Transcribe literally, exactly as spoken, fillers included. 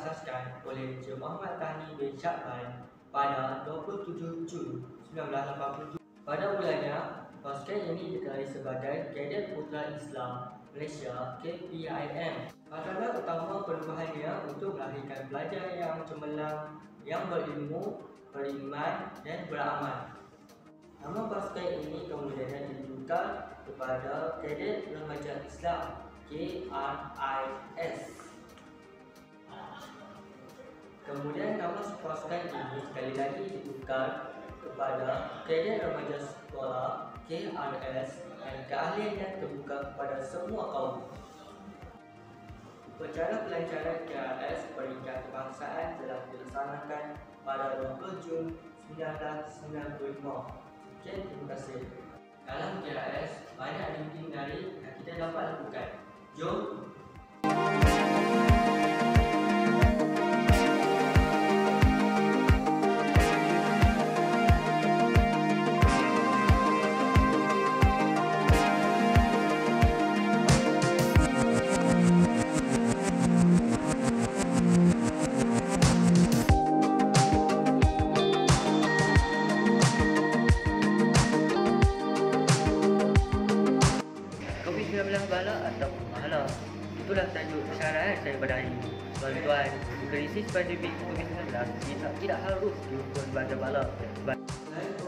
diasaskan oleh Encik Muhammad Tahni bin Syakban pada dua puluh tujuh Jun seribu sembilan ratus lapan puluh tujuh. Pada mulanya, pasukan ini dikenali sebagai Kadet Putra Islam Malaysia K P I M. Padanan utama perubahannya untuk melahirkan pelajar yang cemerlang, yang berilmu, beriman dan beramal. Nama pasukan ini kemudian ditukar kepada Kadet Remaja Islam K R I S. Kemudian nama pasukan ini sekali lagi ditukar kepada Kadet Remaja Sekolah K R S dan keahliannya terbuka kepada semua kaum. Upacara pelancaran K R S peringkat kebangsaan telah dilaksanakan pada dua puluh Jun seribu sembilan ratus sembilan puluh lima. Sekian, terima kasih. Dalam K R S, banyak aktiviti menarik yang kita dapat lakukan. Jom! covid sembilan belas bala atau mahala. Itulah tajuk syarat daripada hari ini. Tuan-tuan, krisis pandemik covid sembilan belas tidak, tidak harus diukur sebagai bala.